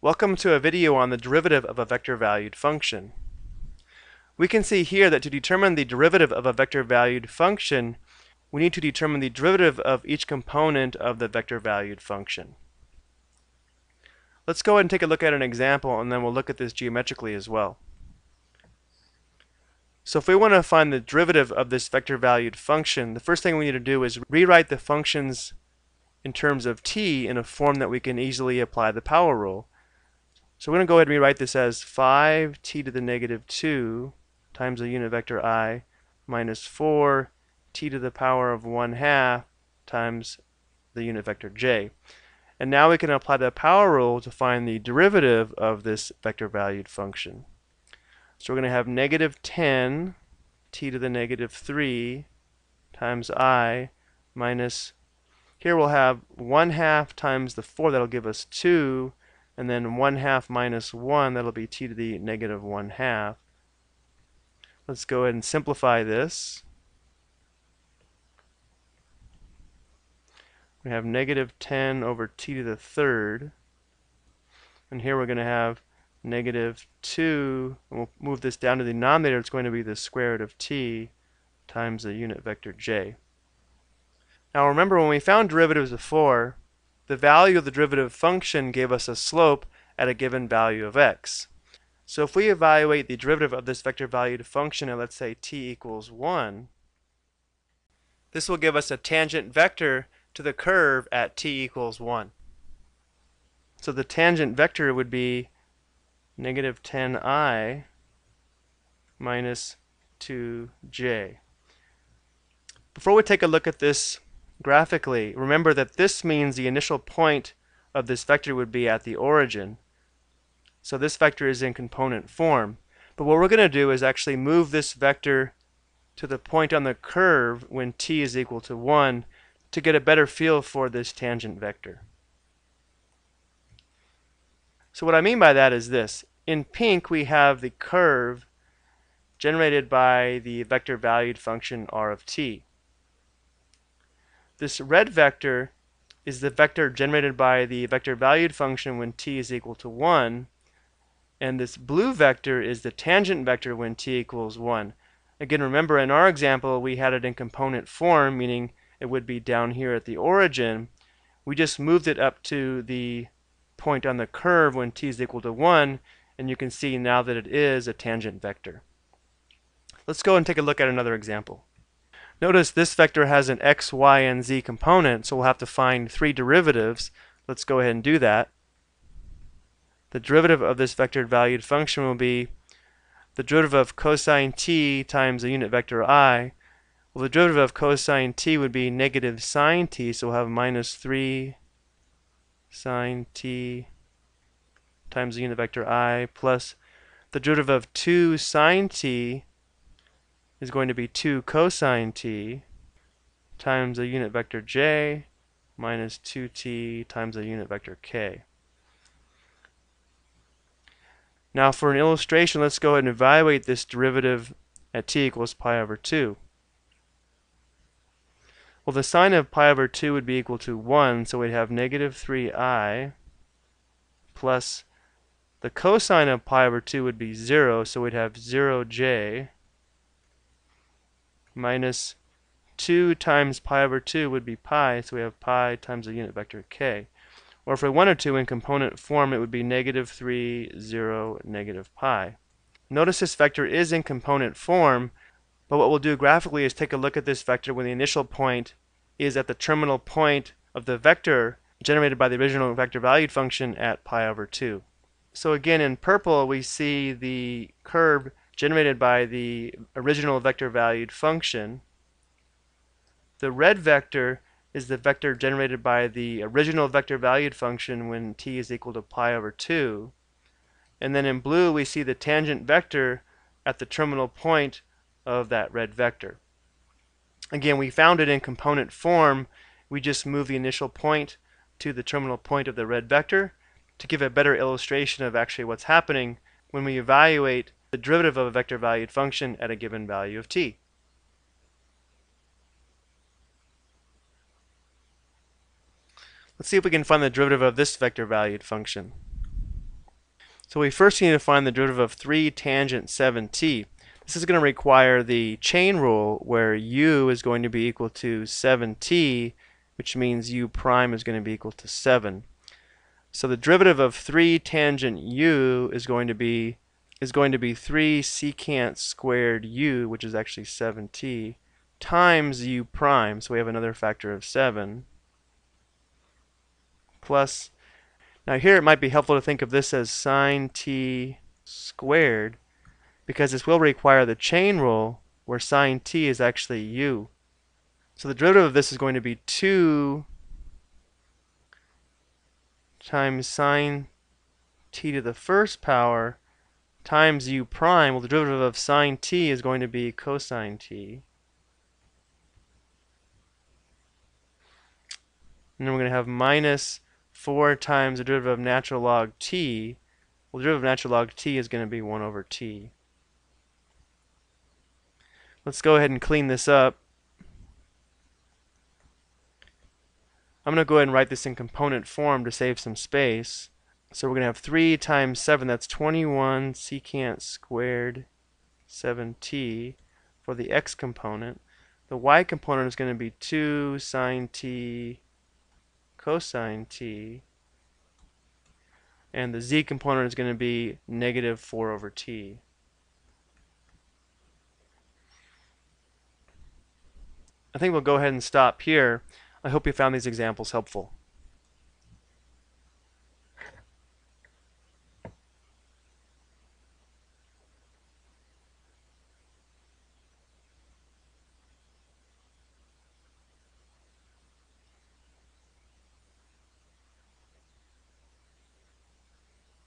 Welcome to a video on the derivative of a vector-valued function. We can see here that to determine the derivative of a vector-valued function, we need to determine the derivative of each component of the vector-valued function. Let's go ahead and take a look at an example, and then we'll look at this geometrically as well. So if we want to find the derivative of this vector-valued function, the first thing we need to do is rewrite the functions in terms of t in a form that we can easily apply the power rule. So we're going to go ahead and rewrite this as 5t to the negative 2 times the unit vector I minus 4t to the power of 1/2 times the unit vector j. And now we can apply the power rule to find the derivative of this vector-valued function. So we're going to have negative 10t to the negative 3 times I minus, here we'll have 1/2 times the 4, that'll give us 2, and then 1/2 minus 1, that'll be t to the negative 1/2. Let's go ahead and simplify this. We have negative 10 over t to the third, and here we're going to have negative 2, and we'll move this down to the denominator. It's going to be the square root of t times the unit vector j. Now remember, when we found derivatives before, the value of the derivative function gave us a slope at a given value of x. So if we evaluate the derivative of this vector-valued function at, let's say, t equals 1, this will give us a tangent vector to the curve at t equals 1. So the tangent vector would be negative 10I minus 2j. Before we take a look at this graphically, remember that this means the initial point of this vector would be at the origin. So this vector is in component form. But what we're going to do is actually move this vector to the point on the curve when t is equal to 1 to get a better feel for this tangent vector. So what I mean by that is this. In pink we have the curve generated by the vector-valued function r of t. This red vector is the vector generated by the vector-valued function when t is equal to 1, and this blue vector is the tangent vector when t equals 1. Again, remember, in our example we had it in component form, meaning it would be down here at the origin. We just moved it up to the point on the curve when t is equal to 1, and you can see now that it is a tangent vector. Let's go and take a look at another example. Notice this vector has an x, y, and z component, so we'll have to find 3 derivatives. Let's go ahead and do that. The derivative of this vector-valued function will be the derivative of cosine t times the unit vector I. Well, the derivative of cosine t would be negative sine t, so we'll have minus 3 sine t times the unit vector I plus the derivative of 2 sine t is going to be 2 cosine t times the unit vector j minus 2t times the unit vector k. Now for an illustration, let's go ahead and evaluate this derivative at t equals pi over 2. Well, the sine of pi over 2 would be equal to 1, so we'd have negative 3i plus the cosine of pi over 2 would be 0, so we'd have 0j minus 2 times pi over 2 would be pi, so we have pi times the unit vector k. Or if we wanted to, in component form, it would be negative 3, 0, negative pi. Notice this vector is in component form, but what we'll do graphically is take a look at this vector when the initial point is at the terminal point of the vector generated by the original vector-valued function at pi over 2. So again, in purple we see the curve generated by the original vector-valued function. The red vector is the vector generated by the original vector-valued function when t is equal to pi over 2. And then in blue we see the tangent vector at the terminal point of that red vector. Again, we found it in component form. We just move the initial point to the terminal point of the red vector to give a better illustration of actually what's happening when we evaluate the derivative of a vector-valued function at a given value of t. Let's see if we can find the derivative of this vector-valued function. So we first need to find the derivative of 3 tangent 7t. This is going to require the chain rule where u is going to be equal to 7t, which means u prime is going to be equal to 7. So the derivative of 3 tangent u is going to be 3 secant squared u, which is actually 7t, times u prime, so we have another factor of 7, plus, now here it might be helpful to think of this as sine t squared, because this will require the chain rule where sine t is actually u. So the derivative of this is going to be 2 times sine t to the first power times u prime. Well, the derivative of sine t is going to be cosine t. And then we're going to have minus 4 times the derivative of natural log t. Well, the derivative of natural log t is going to be 1 over t. Let's go ahead and clean this up. I'm going to go ahead and write this in component form to save some space. So we're going to have 3 times 7, that's 21 secant squared 7t for the x component. The y component is going to be 2 sine t cosine t. And the z component is going to be negative 4 over t. I think we'll go ahead and stop here. I hope you found these examples helpful.